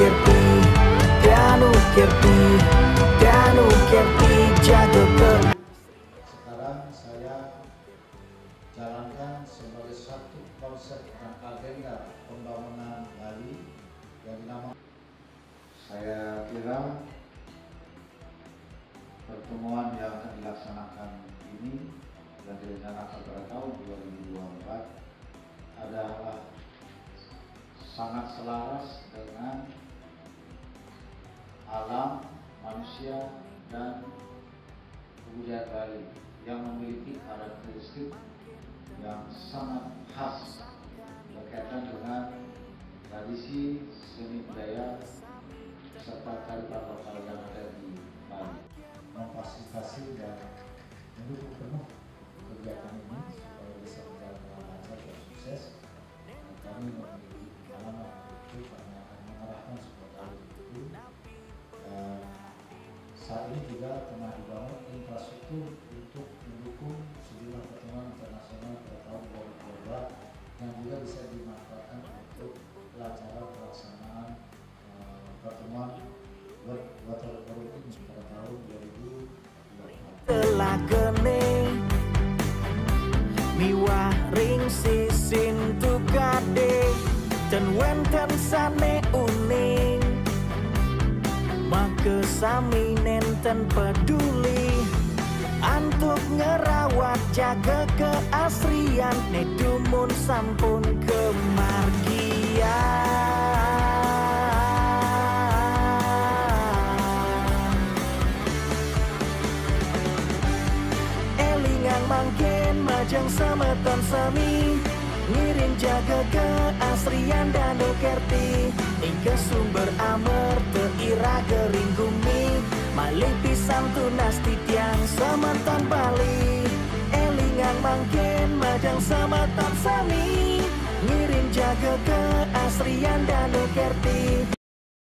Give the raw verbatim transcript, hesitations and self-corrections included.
kerti, tianu kerti, tianu kerti jaga ke. Sekarang saya jalankan sebagai satu konsep dan agenda pembangunan Bali yang dinamakan. Saya kira pertemuan yang akan dilaksanakan ini dan direncanakan pada tahun dua ribu dua puluh empat adalah sangat selaras dengan alam, manusia, dan kebudayaan Bali yang memiliki karakteristik yang sangat khas berkaitan dengan tradisi seni budaya serta kearifan lokal yang ada di Bali. Memfasilitasi dan mendukung penuh kegiatan ini supaya bisa berjalan dengan lancar dan sukses. Dan kami memiliki pengalaman itu karena akan mengarahkan sebuah tahun itu. Dan saat ini juga tengah dibangun infrastruktur untuk mendukung sejumlah pertemuan internasional pada tahun dua ribu dua puluh dua yang juga bisa dimanfaatkan untuk kelancaran pelaksanaan uh, pertemuan World Water Forum ini pada tahun dua ribu dua puluh empat. Telagene miwah ring sisin tukade dan wenten sane uning maka sami nenten peduli untuk ngerawat jaga keasrian nedumun sampun kemargian. Elingan mangkin majang semeton semi ngirim jaga keasrian Danau Kerti hingga sumber amer teira gering bumi malih pisan tunas titiang semeton Bali. Elingan mangkin majang semeton sami ngirim jaga keasrian Danau Kerti